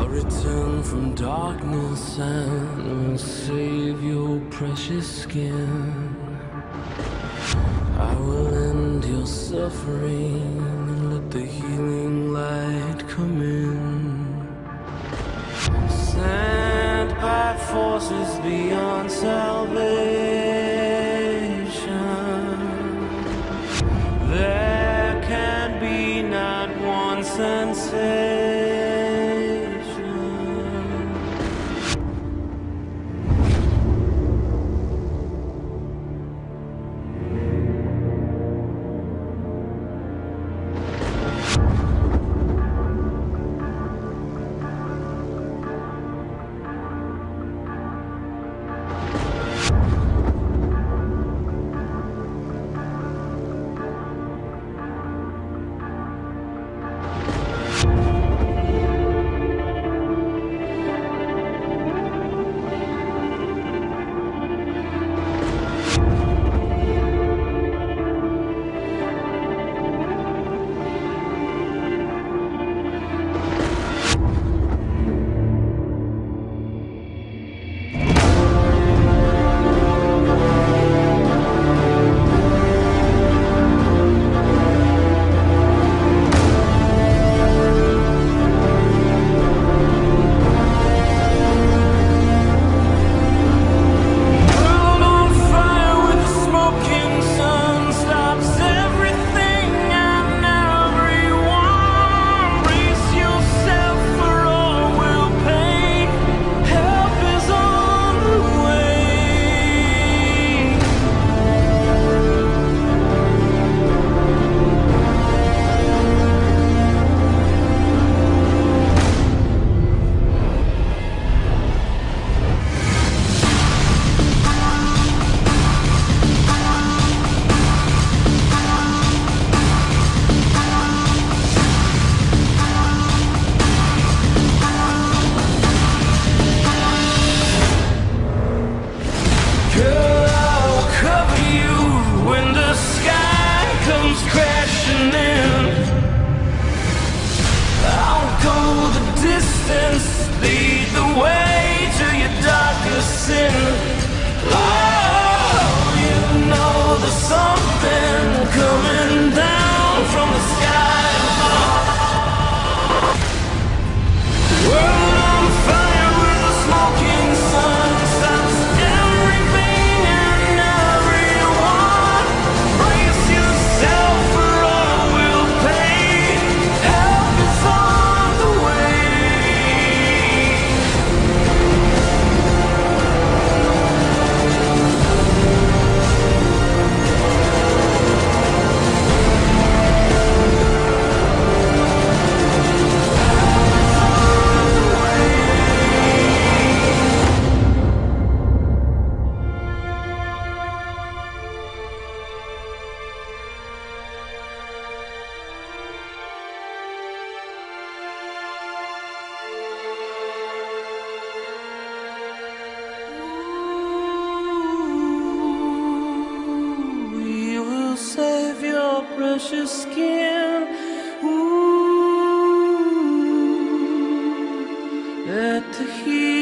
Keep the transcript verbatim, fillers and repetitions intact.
I'll return from darkness and will save your precious skin. I will end your suffering and let the healing light come in. Sent by forces beyond salvation, there can be not one sensation. Lead the way to your darkest sin. Oh, you know there's something coming down from the sky. World on fire with a smoking sun stops everything and everyone. Brace yourself for all we'll pay. Help is on the way. Precious skin, ooh, let the heat